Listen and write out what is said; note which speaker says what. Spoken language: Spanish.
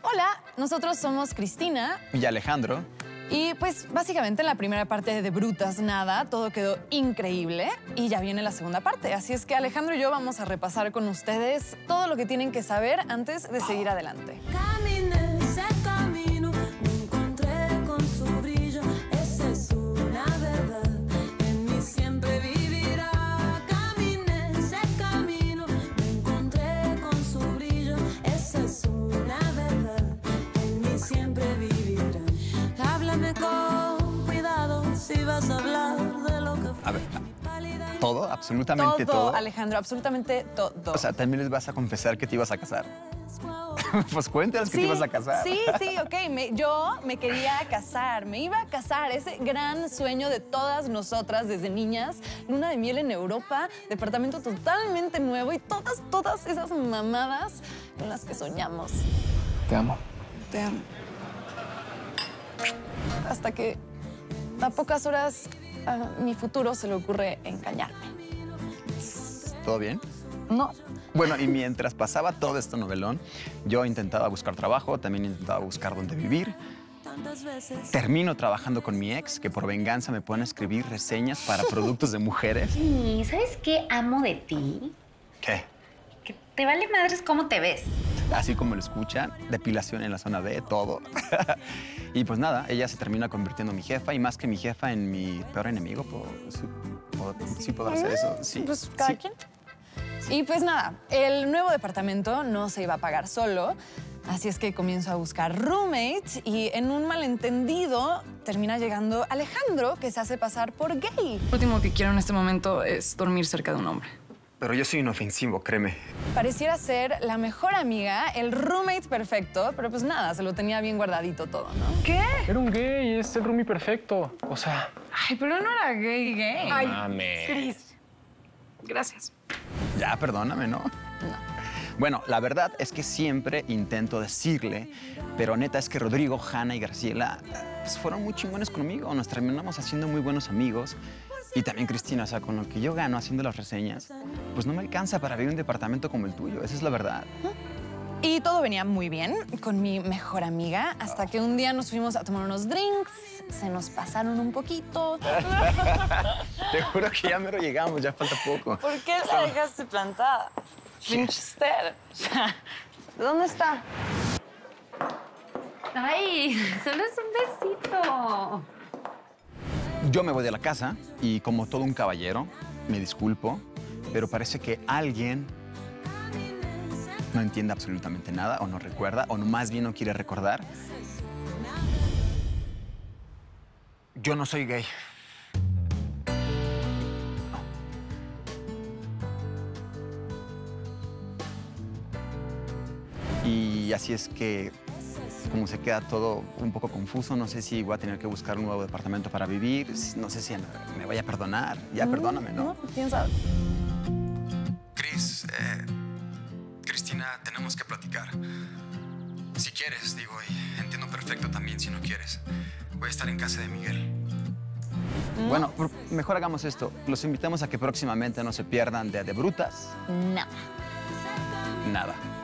Speaker 1: Hola, nosotros somos Cristina.
Speaker 2: Y Alejandro.
Speaker 1: Y pues básicamente en la primera parte de Brutas Nada todo quedó increíble y ya viene la segunda parte. Así es que Alejandro y yo vamos a repasar con ustedes todo lo que tienen que saber antes de seguir adelante.
Speaker 3: Caminé ese camino, me encontré con su brillo, esa es una verdad, en mí siempre vivirá. Caminé ese camino, me encontré con su brillo, esa es una verdad, en mí siempre vivirá. Háblame con cuidado si vas a hablar de lo que fue.
Speaker 2: A ver, todo, absolutamente todo.
Speaker 1: Alejandro, absolutamente todo.
Speaker 2: O sea, también les vas a confesar que te ibas a casar. Pues cuéntanos que te ibas a casar.
Speaker 1: Sí, ok. Yo me quería casar, me iba a casar. Ese gran sueño de todas nosotras desde niñas. Luna de miel en Europa, departamento totalmente nuevo y todas esas mamadas con las que soñamos.
Speaker 4: Te amo.
Speaker 1: Te amo. Hasta que a pocas horas a mi futuro se le ocurre engañarme.
Speaker 2: ¿Todo bien?
Speaker 1: No.
Speaker 2: Bueno, y mientras pasaba todo este novelón, yo intentaba buscar trabajo, también intentaba buscar dónde vivir. Termino trabajando con mi ex, que por venganza me pone a escribir reseñas para productos de mujeres.
Speaker 5: ¿Y sabes qué amo de ti?
Speaker 2: ¿Qué?
Speaker 5: Que te vale madres cómo te ves.
Speaker 2: Así como lo escuchan, depilación en la zona B, todo. Y pues nada, ella se termina convirtiendo en mi jefa y más que mi jefa en mi peor enemigo. Sí puedo hacer eso, sí.
Speaker 1: Pues cada quien. Y pues nada, el nuevo departamento no se iba a pagar solo, así es que comienzo a buscar roommates y en un malentendido termina llegando Alejandro, que se hace pasar por gay.
Speaker 6: Lo último que quiero en este momento es dormir cerca de un hombre.
Speaker 2: Pero yo soy inofensivo, créeme.
Speaker 1: Pareciera ser la mejor amiga, el roommate perfecto, pero pues nada, se lo tenía bien guardadito todo, ¿no?
Speaker 6: ¿Qué?
Speaker 4: Era un gay, es el roomie perfecto. O sea...
Speaker 6: Ay, pero no era gay.
Speaker 4: Ay, mames.
Speaker 6: Cris. Gracias.
Speaker 2: Ya, perdóname, ¿no?
Speaker 1: No.
Speaker 2: Bueno, la verdad es que siempre intento decirle, pero neta es que Rodrigo, Hanna y Graciela pues, fueron muy chingones conmigo. Nos terminamos haciendo muy buenos amigos. Y también Cristina, o sea, con lo que yo gano haciendo las reseñas, pues no me alcanza para vivir en un departamento como el tuyo. Esa es la verdad.
Speaker 1: Y todo venía muy bien con mi mejor amiga, hasta que un día nos fuimos a tomar unos drinks, se nos pasaron un poquito.
Speaker 2: Te juro que ya mero llegamos, ya falta poco.
Speaker 1: ¿Por qué la dejaste plantada? Winchester. ¿Dónde está?
Speaker 5: Ay, solo es un besito.
Speaker 2: Yo me voy de la casa y como todo un caballero, me disculpo, pero parece que alguien no entiende absolutamente nada o no recuerda o más bien no quiere recordar. Yo no soy gay. Y así es que, como se queda todo un poco confuso, no sé si voy a tener que buscar un nuevo departamento para vivir, no sé si me vaya a perdonar. Ya, perdóname, ¿no?
Speaker 1: No, quién sabe.
Speaker 2: Cris, Cristina, tenemos que platicar. Si quieres, digo, y entiendo perfecto también si no quieres. Voy a estar en casa de Miguel. Bueno, mejor hagamos esto. Los invitamos a que próximamente no se pierdan de Brutas.
Speaker 1: No.
Speaker 2: Nada.